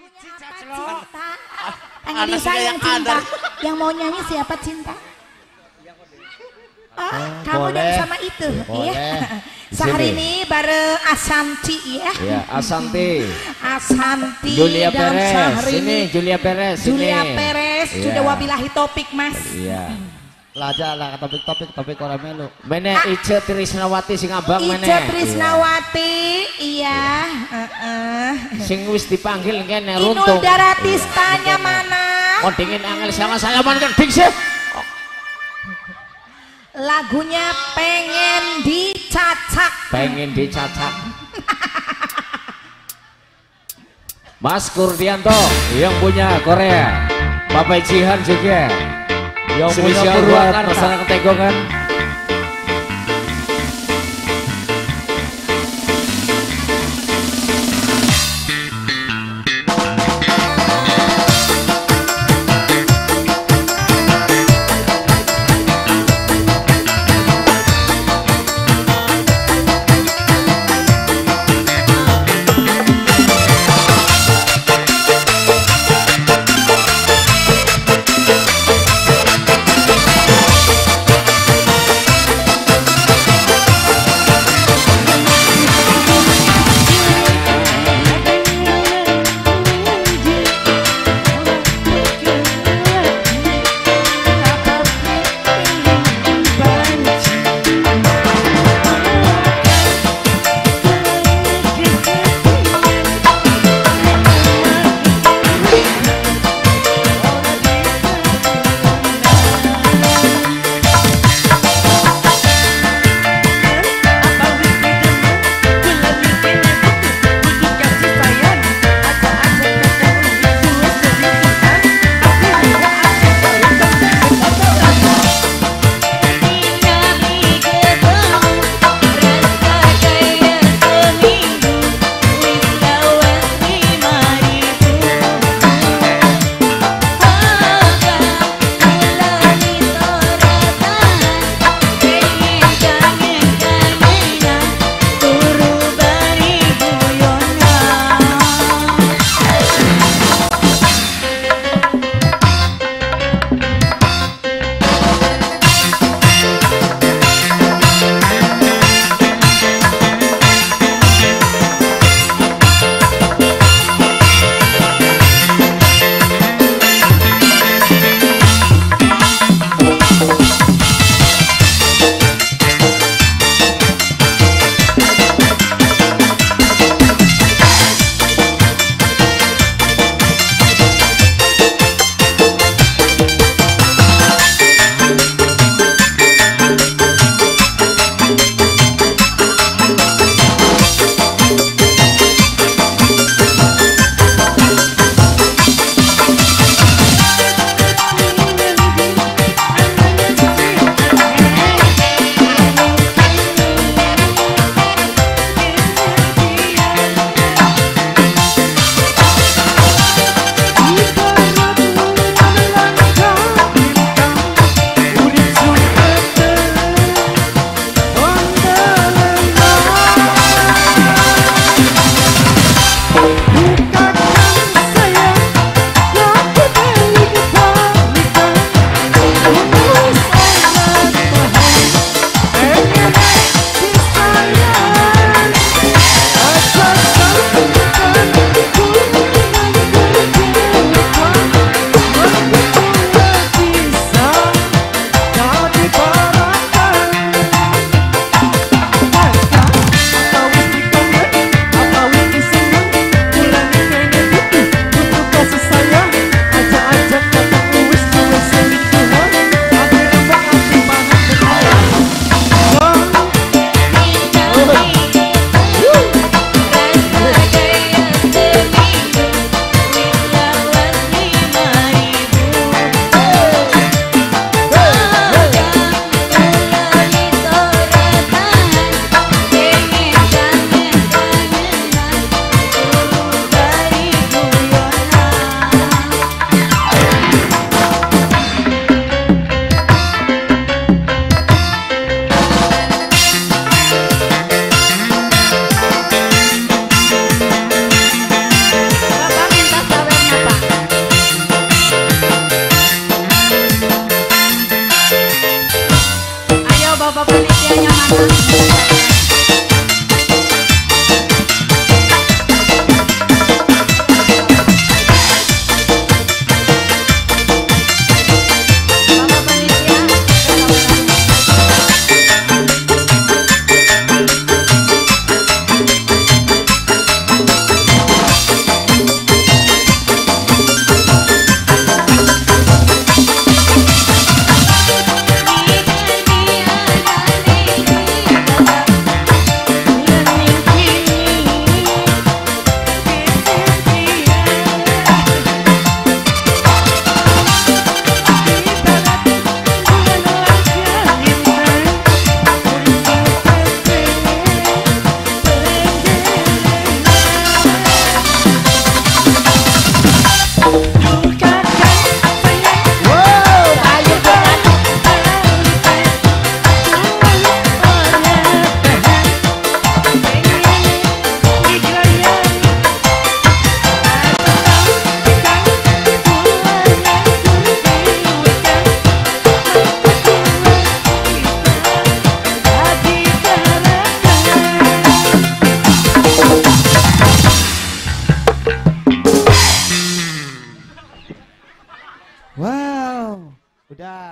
Cinta. Tanya Lisa yang cinta. Yang mau nyanyi siapa cinta? Oh, kamu dan sama itu ya. Sehari ini bareng Asanti ya. Ya, Asanti. Asanti Julia dan Perez. Syahrini. Sini Julia Perez. Julia sini. Perez Ya. sudah wabilahi topik Mas. Iya. Laja lah topik orang melu. Mene Ice Trisnawati sing abang mene. Ice Trisnawati, iya. Sing wis dipanggil kene Inul runtung. Daratistanya mana? Oh dingin angel sama salaman kan ding sih. Lagunya pengen dicacak. Pengen dicacak. Mas Kurdianto yang punya Korea. Bapak Jihan juga. Yang punya buat masalah ketegongan.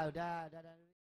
udah.